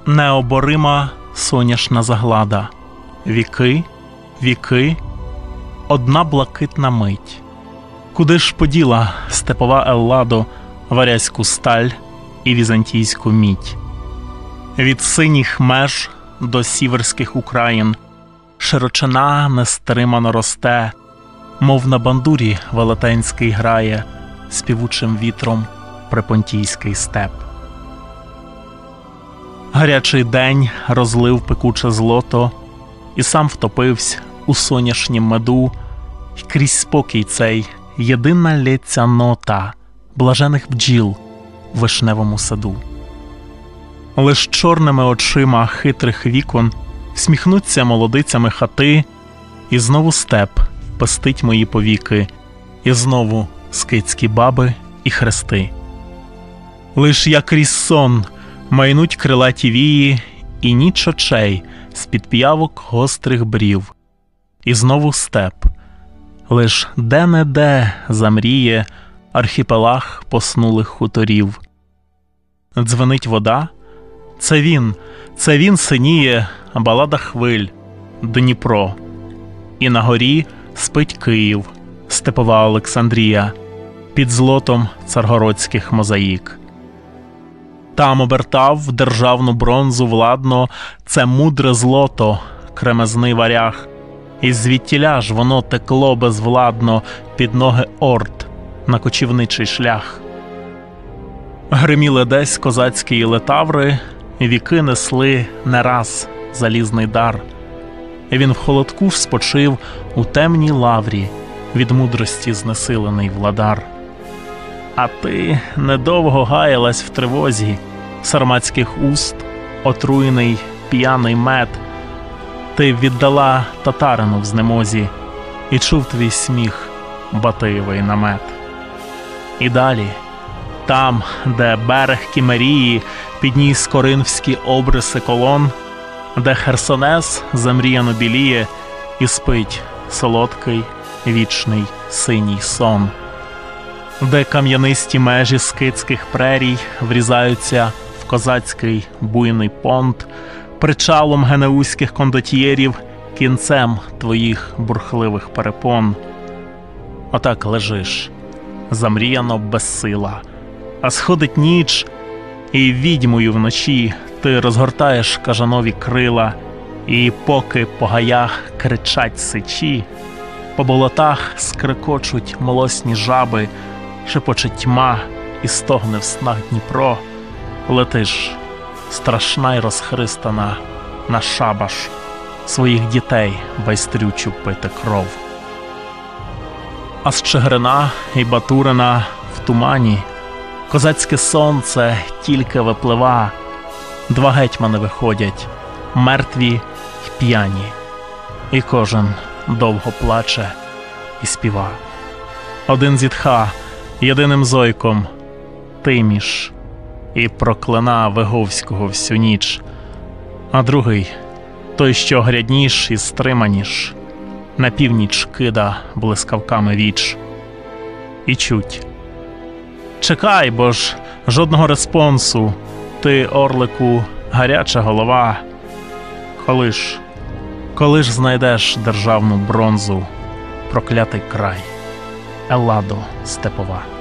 необорима соняшна заглада. Віки, віки, одна блакитна мить. Куди ж поділа степова Елладо варязьку сталь і візантійську мідь? Від синіх меж до сіверських Україн широчина нестримано росте, мов на бандурі велетенський грає співучим вітром припонтійський степ. Гарячий день розлив пекуче злото і сам втопився у соняшнім меду, й крізь спокій цей єдина лється нота блажених бджіл в вишневому саду. Лиш чорними очима хитрих вікон всміхнуться молодицями хати, і знову степ пестить мої повіки, і знову скитські баби і хрести. Лиш як крізь сон майнуть крилаті вії, і ніч очей з-під п'явок гострих брів. І знову степ, лиш де-не-де замріє архіпелаг поснулих хуторів. Дзвенить вода, це він синіє, балада хвиль, Дніпро. І на горі спить Київ, степова Олександрія, під злотом царгородських мозаїк. Там обертав в державну бронзу владно це мудре злото, кремезний варяг, і звідтіля ж воно текло безвладно під ноги орд на кочівничий шлях. Гриміли десь козацькі летаври, віки несли не раз залізний дар. І він в холодку спочив у темній лаврі, від мудрості знесилений владар. А ти недовго гаялась в тривозі сарматських уст, отруєний п'яний мед. Ти віддала татарину в знемозі, і чув твій сміх Батиєвий намет. І далі, там, де берег Кімерії підніс коринфські обриси колон, де Херсонес замріяно біліє і спить солодкий вічний синій сон, де кам'янисті межі скитських прерій врізаються в козацький буйний понт, причалом генеузьких кондотьєрів, кінцем твоїх бурхливих перепон. Отак лежиш, замріяно безсила, а сходить ніч, і відьмою вночі ти розгортаєш кажанові крила, і поки по гаях кричать сичі, по болотах скрекочуть молосні жаби, шепоче тьма і стогне в снах Дніпро, летиш, страшна й розхристана, на шабаш своїх дітей байстрючу пити кров. А з Чигирина і Батурина в тумані козацьке сонце тільки виплива, два гетьмани виходять, мертві й п'яні, і кожен довго плаче і співа. Один зітха єдиним зойком Тиміш і проклина Виговського всю ніч, а другий, той, що грядніш і стриманіш, на північ кида блискавками віч. І чуть: чекай, бо ж жодного респонсу, ти, орлику, гаряча голова. Коли ж знайдеш державну бронзу, проклятий край, Елладо степова?